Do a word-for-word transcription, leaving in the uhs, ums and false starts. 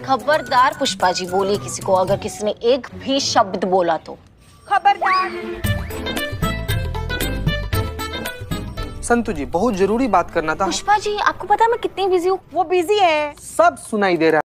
खबरदार पुष्पा जी, बोलिए किसी को अगर किसी ने एक भी शब्द बोला तो। खबरदार। संतु जी बहुत जरूरी बात करना था। पुष्पा जी आपको पता है मैं कितनी बिजी हूँ? वो बिजी है। सब सुनाई दे रहा है।